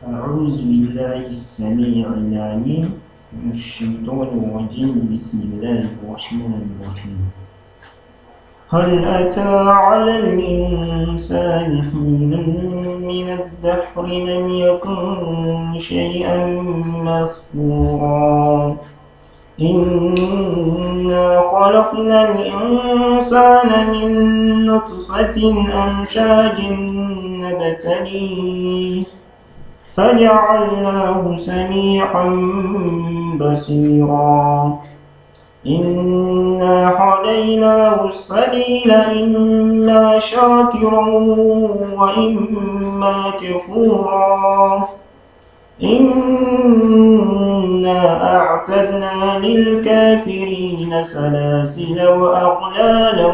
أعوذ بالله السميع العليم من الشيطان الرجيم. بسم الله الرحمن الرحيم. هل أتى على الإنسان حين من الدهر لم يكن شيئا مذكورا إنا خلقنا الإنسان من نطفة أمشاج نبتليه فجعلناه سميعا بصيرا إنا هديناه السبيل إما شاكرا وإما كفورا إنا أعتدنا للكافرين سلاسل وأغلالا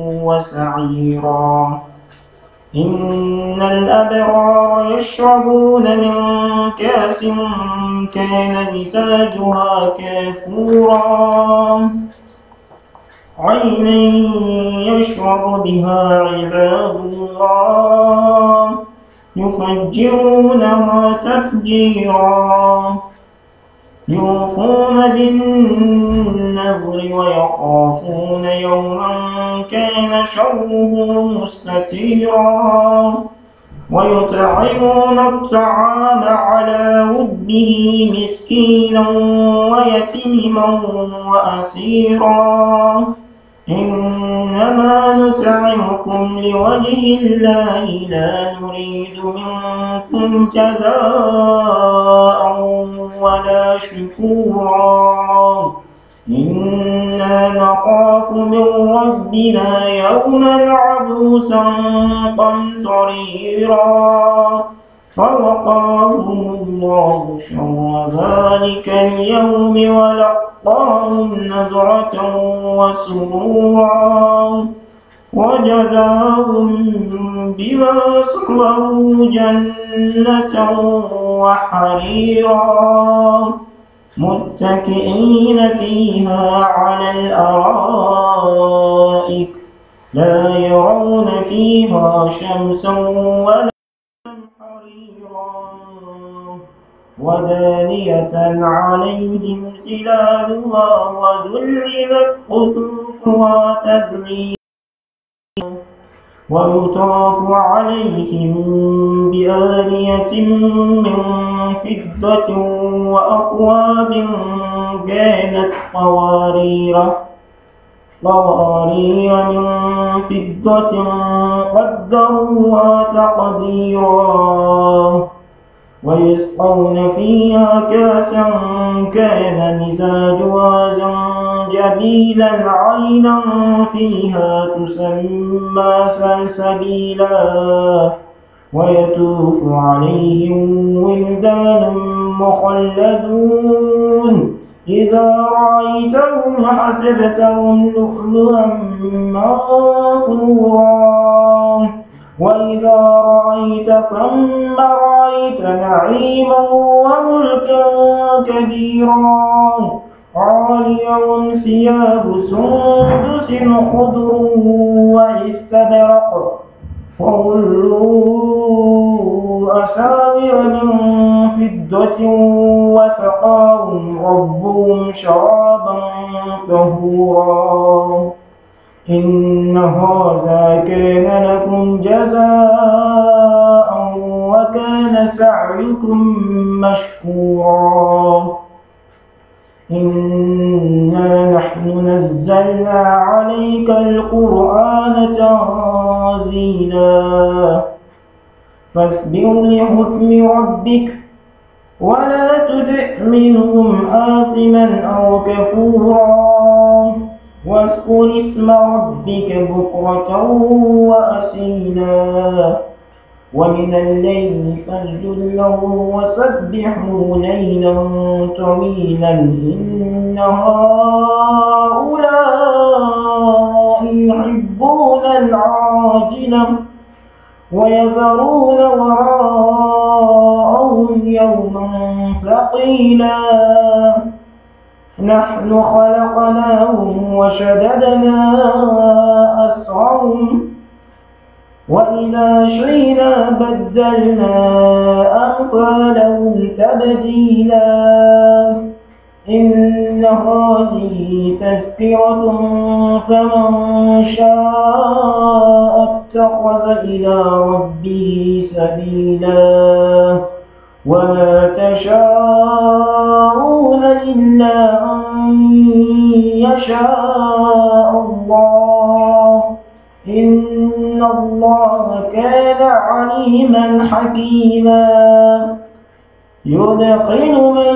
وسعيرا إن الأبرار يشربون من كأس كان مزاجها كافورا عينا يشرب بها عباد الله يفجرونها تفجيرا يوفون بالنذر ويخافون يوما كان شره مستطيرا ويطعمون الطعام على وده مسكينا ويتيما وأسيرا إنما نطعمكم لوجه الله لا نريد منكم جزاء ولا شكورا إنا نخاف من ربنا يوما عبوسا قمطريرا فوقاهم الله شر ذلك اليوم ولقاهم نضرة وسرورا وجزاهم بما صبروا جنة وحريرا متكئين فيها على الأرائك لا يرون فيها شمسا ولا حريرا ودانية عليهم ظلالها وذللت قطوفها تذليلا ويطاف عليهم بآنية من فضة وأكواب كانت قوارير من فضة قدروها تقديرا ويسقون فيها كأسا كان مزاجها زنجبيلا عينا فيها تسمى سلسبيلا ويطوف عليهم ولدان مخلدون إذا رأيتهم حسبتهم لؤلؤا منثورا وإذا رأيت ثم رأيت نعيما وملكا كبيرا عاليهم ثياب سندس خضر واستبرق وظلوا أساور من فضة وسقاهم ربهم شرابا طهورا إن هذا كان لكم جزاء وكان سعيكم مشكورا إنا نحن نزلنا عليك القرآن تنزيلا فاصبر لحكم ربك ولا تطع منهم آثما أو كفورا واذكر اسم ربك بكرة وأصيلا ومن الليل فاسجد له وسبحه ليلا طويلا إن هؤلاء يحبون العاجلة ويذرون وراءهم يوما ثقيلا نحن خلقناهم وشددنا أسرهم وإذا شئنا بدلنا أمثالهم تبديلا إن هذه تذكرة فمن شاء اتخذ إلى ربه سبيلا وما تشاءون إلا أن يشاء الله إن الله كان عليما حكيما يدخل من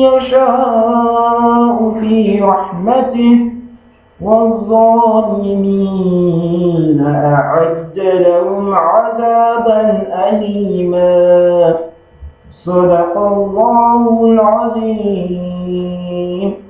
يشاء في رحمته والظالمين أعد لهم عذابا أليما صدق الله العظيم.